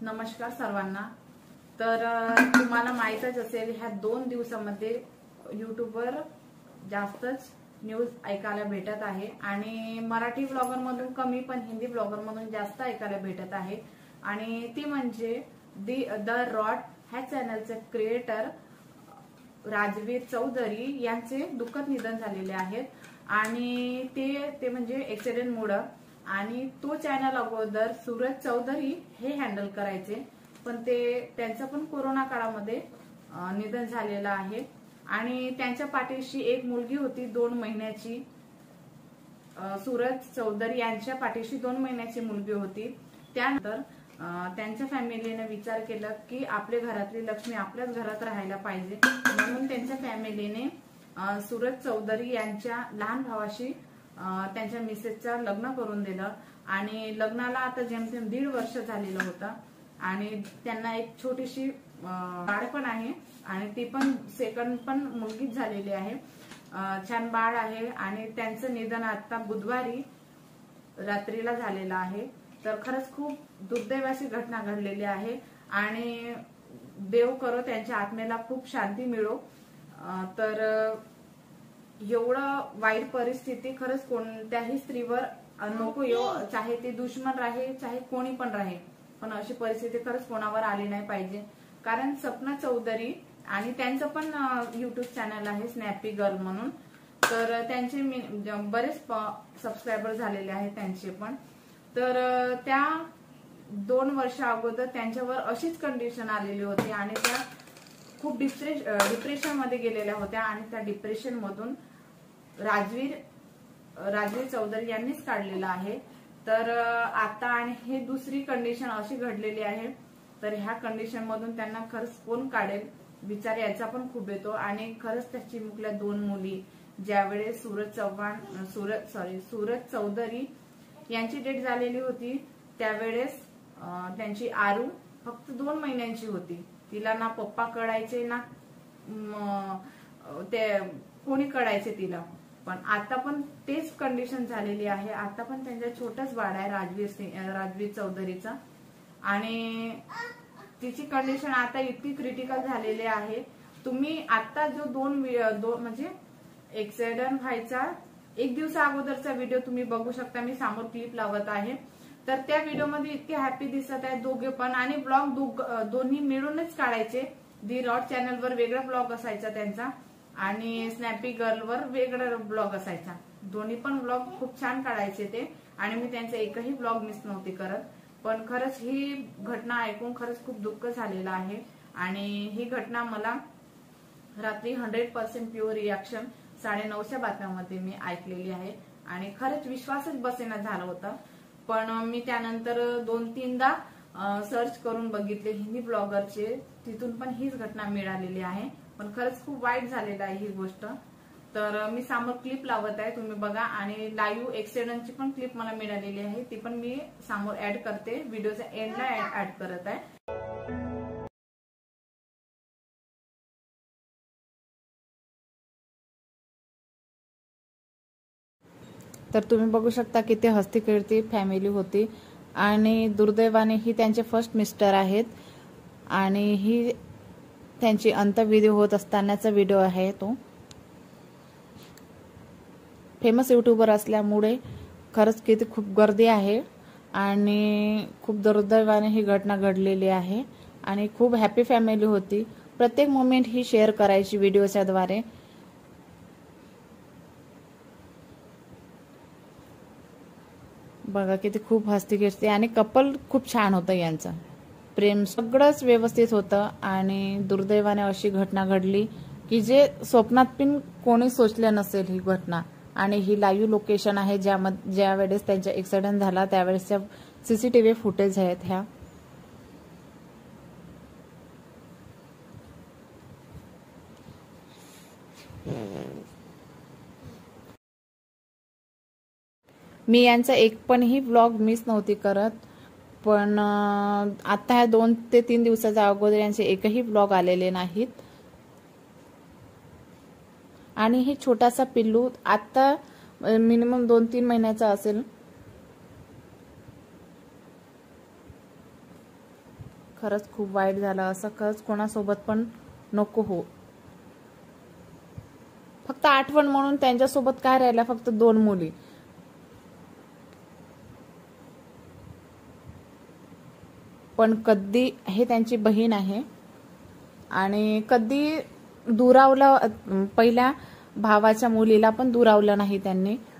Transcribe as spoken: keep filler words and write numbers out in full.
नमस्कार सर्वांना। तर तुम्हाला माहीतच असेल ह्या दोन दिवसांमध्ये यूट्यूबवर जास्तच न्यूज ऐकायला भेटत आहे आणि मराठी ब्लॉगर मधून कमी पण हिंदी ब्लॉगर मधून जास्त ऐकायला भेटत आहे। आणि ती म्हणजे दी द रॉड ह्या चॅनलचे क्रिएटर राजवीर चौधरी यांचे दुःखद निधन झालेले आहेत आणि ते ते म्हणजे ऍक्सिडेंट मुळे। आणि तो चॅनल अगोदर सूरज चौधरी हे हँडल करायचे, पण ते त्यांचं पण कोरोना काळामध्ये निधन झालेलं आहे। आणि त्यांच्या पाठीशी एक मुलगी होती दोन महिन्याची। सूरज चौधरी यांच्या पाठीशी दोन महिन्याची मुलगी होती। त्यानंतर त्यांच्या फॅमिलीने विचार केला की आपल्या घरातली लक्ष्मी आपल्याच घरात राहायला पाहिजे, म्हणून त्यांच्या फॅमिलीने सूरज चौधरी यांच्या लहान भावाशी त्यांच्या मिसेसचं लग्न करून दिलं। आणि लग्नाला आता जेमतेम दीड वर्ष झालेलं होतं आणि त्यांना एक छोटीशी बाळ पण आहे आणि ती पण सेकंड पण मुलगीच झालेली आहे। छान बाळ आहे आणि त्यांचं निधन आता बुधवारी रात्रीला झालेलं आहे। तर खरंच खूप दुर्दैवाची घटना घडलेली आहे आणि देव करो त्यांच्या आत्मेला खूप शांती मिळो। तर एवढं वाईट परिस्थिती खरंच कोणत्याही स्त्रीवर नको येऊ, चाहे ती दुश्मन राहे चाहे कोणी पण राहे, पण अशी परिस्थिती खरंच कोणावर आली नाही पाहिजे। कारण सपना चौधरी आणि त्यांचं पण युट्यूब चॅनल आहे स्नॅपी गर्ल म्हणून, तर त्यांचे बरेच सबस्क्रायबर झालेले आहेत त्यांचे पण। तर त्या दोन वर्ष अगोदर त्यांच्यावर अशीच कंडिशन आलेली होती आणि त्या खूप डिप्रेश डिप्रेशन मध्ये गेलेल्या होत्या आणि त्या डिप्रेशन मधून राजवीर राजवीर चौधरी यांनीच काढलेला आहे। तर आता आणि हे दुसरी कंडिशन अशी घडलेली आहे, तर ह्या कंडिशन मधून त्यांना खरंच कोण काढेल विचार याचा पण खूप येतो। आणि खरंच त्या चिमुकल्या दोन मुली ज्यावेळेस सूरज चव्हाण सूरज सॉरी सूरज चौधरी यांची डेट झालेली होती त्यावेळेस त्यांची आरू फक्त दोन महिन्यांची होती। तिला ना पप्पा कळायचे ना ते कोणी कळायचे तिला, पण आता पण तेच कंडिशन झालेली आहे। आता पण त्यांच्या छोटच बाळ आहे राजवीर सिंग राजवीर चौधरीचा आणि तिची कंडिशन आता इतकी क्रिटिकल झालेली आहे। तुम्ही आता जो दोन दोन म्हणजे ऍक्सिडेंट व्हायचा एक दिवसा अगोदरचा व्हिडिओ तुम्ही बघू शकता, मी समोर क्लिप लावत आहे। तर त्या व्हिडिओ मध्ये इतके हॅपी दिसत आहेत दोघे पण आणि ब्लॉग दोन्ही मिळूनच काढायचे। दी रॉड चॅनलवर वेगळा ब्लॉग असायचा त्यांचा आणि स्नॅपी गर्लवर वेगळा ब्लॉग असायचा। दोन्ही पण ब्लॉग खूप छान काढायचे ते आणि मी त्यांचा एकही ब्लॉग मिस नव्हती करत। पण खरंच ही घटना ऐकून खरंच खूप दुःख झालेलं आहे आणि ही घटना मला रात्री हंड्रेड पर्सेंट प्युअर रिॲक्शन साडे नऊच्या बातम्यामध्ये मी ऐकलेली आहे आणि खरंच विश्वासच बसेना झाला होता। पण मी त्यानंतर दोन तीनदा सर्च करून बघितले हिंदी ब्लॉगरचे, तिथून पण हीच घटना मिळालेली आहे। पण खरंच खूप वाईट झालेलं आहे ही गोष्ट। तर मी समोर क्लिप लावत आहे तुम्ही बघा आणि लाईव्ह ऍक्सिडेंटची पण क्लिप मला मिळालेली आहे, ती पण मी समोर ऍड करते, व्हिडिओच्या एंडला ऍड करत आहे। तर तुम्ही बघू शकता किती हस्ती खेळती फॅमिली होती आणि दुर्दैवाने ही त्यांचे फर्स्ट मिस्टर आहेत आणि ही त्यांची अंत्यविधी होत असतानाचा व्हिडिओ आहे। तो फेमस युट्यूबर असल्यामुळे खरंच किती खूप गर्दी आहे आणि खूप दुर्दैवाने ही घटना घडलेली आहे आणि खूप हॅपी फॅमिली होती। प्रत्येक मोमेंट ही शेअर करायची व्हिडिओच्या द्वारे। बघा किती खूप हसती खेळती आणि कपल खूप छान होतं यांचं, प्रेम सगळंच व्यवस्थित होतं आणि दुर्दैवाने अशी घटना घडली की जे स्वप्नात पण कोणी सोचलं नसेल ही घटना। आणि ही लाईव्ह लोकेशन आहे ज्यामध्ये ज्या वेळेस त्यांचा ऍक्सिडेंट झाला त्यावेळेसच्या सीसीटीव्ही फुटेज आहेत ह्या। मी यांचा एक पण ही व्लॉग मिस नव्हती करत, पण आता ह्या दोन ते तीन दिवसाच्या अगोदर यांचे एकही व्लॉग आलेले नाहीत। आणि हे छोटासा पिल्लू आता मिनिमम दोन तीन महिन्याचा असेल। खरंच खूप वाईट झालं. असं खरंच कोणासोबत पण नको हो. फक्त आठवण म्हणून त्यांच्यासोबत काय राहिल्या, फक्त दोन मुली. पण कधी हे त्यांची बहीण आहे आणि कधी दुरावलं, पहिल्या भावाच्या मुलीला पण दुरावलं नाही त्यांनी.